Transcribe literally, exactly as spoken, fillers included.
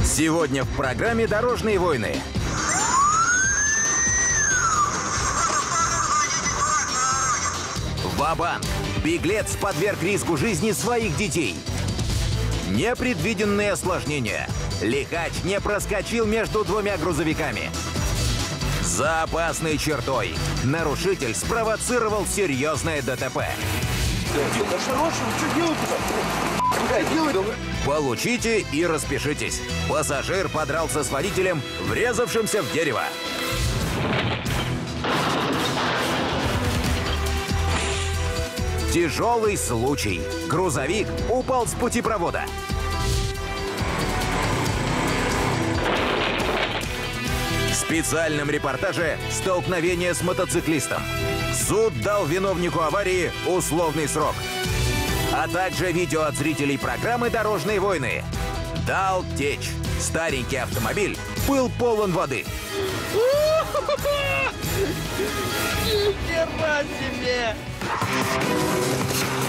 Сегодня в программе «Дорожные войны». Ва-банк. Беглец подверг риску жизни своих детей. Непредвиденные осложнения. Лихач не проскочил между двумя грузовиками. За опасной чертой. Нарушитель спровоцировал серьезное ДТП. Получите и распишитесь. Пассажир подрался с водителем, врезавшимся в дерево. Тяжелый случай. Грузовик упал с путепровода. В специальном репортаже «Столкновение с мотоциклистом». Суд дал виновнику аварии условный срок. А также видео от зрителей программы «Дорожные войны». Дал течь. Старенький автомобиль был полон воды. Ни хера себе!